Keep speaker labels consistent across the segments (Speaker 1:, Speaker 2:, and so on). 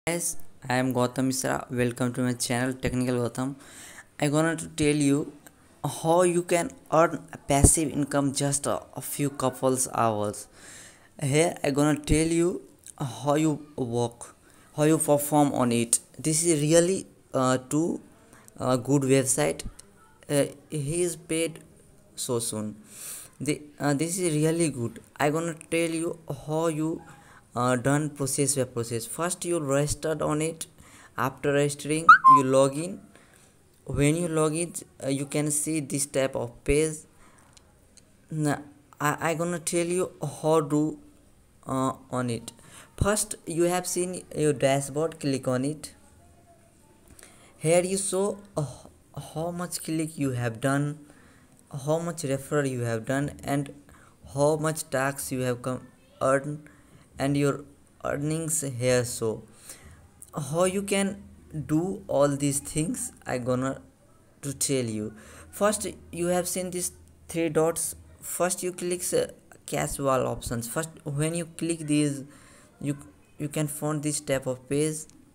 Speaker 1: Guys, I am Gautam Misra. Welcome to my channel Technical Gautam. I'm gonna to tell you how you can earn a passive income just a few couples hours. Here I'm gonna tell you how you work, how you perform on it. This is really too good website. He is paid so soon. This is really good. I'm gonna tell you how you done process by process. First you register on it. After registering you log in. When you log in you can see this type of page. Now, I gonna tell you how to on it. First you have seen your dashboard. Click on it. Here you show how much click you have done, how much referral you have done, and how much tax you have earned, and your earnings here. So how you can do all these things I gonna to tell you. First you have seen these three dots. First you click cash wall options. First when you click these you you can find this type of page.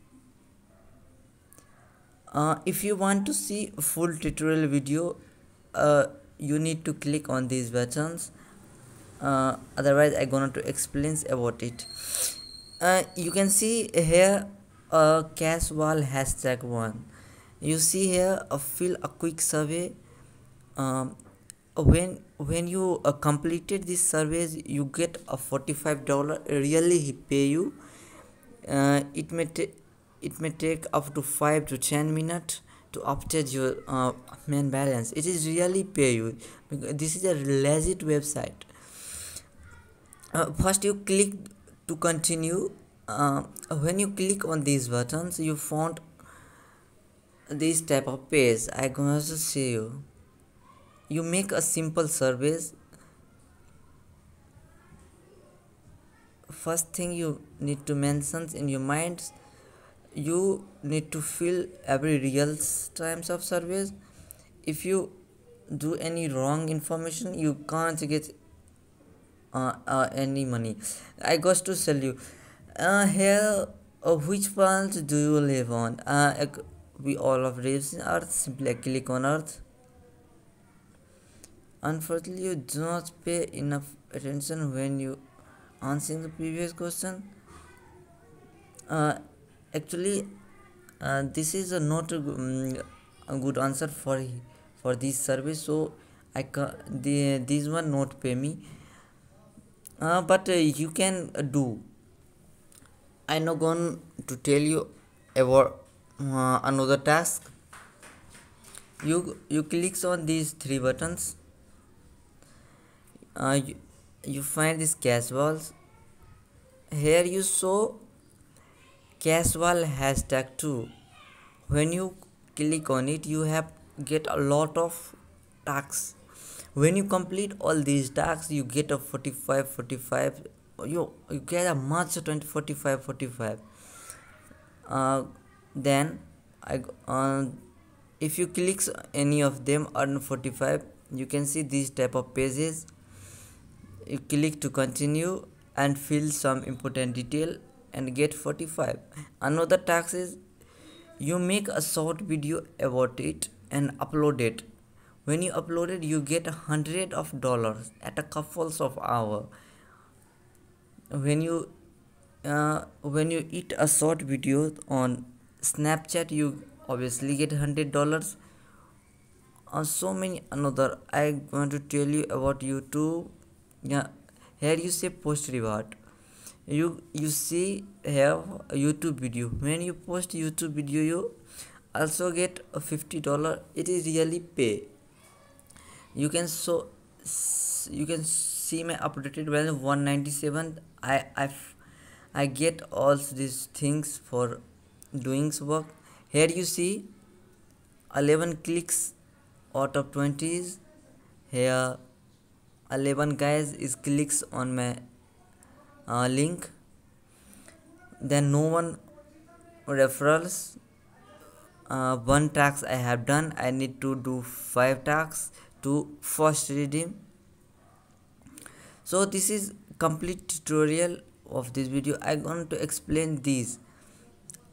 Speaker 1: If you want to see full tutorial video you need to click on these buttons. Otherwise I gonna to explain about it. You can see here cash wall #1. You see here fill a quick survey. When you completed this surveys you get a $45. Really he pay you. It may take up to 5 to 10 minutes to update your main balance. It is really pay you because this is a legit website. First you click to continue. When you click on these buttons you found this type of page. I gonna show you. You make a simple surveys. First thing you need to mention in your mind, you need to fill every real times of surveys. If you do any wrong information you can't get any money. I got to tell you here which planet do you live on. We all of lives in earth. Simply click on earth. Unfortunately you do not pay enough attention when you answering the previous question. Actually this is not a good answer for this service, so I this one not pay me. But you can do. I now going to tell you about another task. You clicks on these three buttons. You find this cash walls. Here you show cash wall #2. When you click on it you have get a lot of tasks. When you complete all these tasks you get a 45. You get a much 20 45. Then if you click any of them earn 45. You can see these type of pages. You click to continue and fill some important detail and get 45. Another task is you make a short video about it and upload it. When you upload it you get $100 at a couples of hour. When you eat a short video on Snapchat you obviously get $100. So many another I going to tell you about YouTube. Yeah, here you say post reward. You see here a YouTube video. When you post YouTube video you also get a $50. It is really pay. You can see my updated balance 197. I get all these things for doing work. Here you see 11 clicks out of 20s. Here 11 guys is clicks on my link. Then no one referrals. One task I have done. I need to do 5 tasks to first redeem. So this is complete tutorial of this video. I'm going to explain these.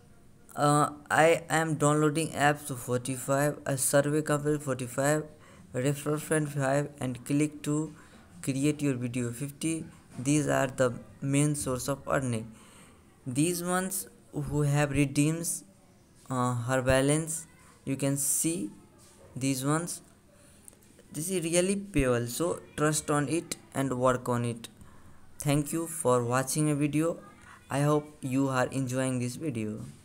Speaker 1: I am downloading apps to 45, a survey complete 45, refer friend 5, and click to create your video 50. These are the main source of earning. These ones who have redeems her balance, you can see these ones. This is really payable, so trust on it and work on it. Thank you for watching a video. I hope you are enjoying this video.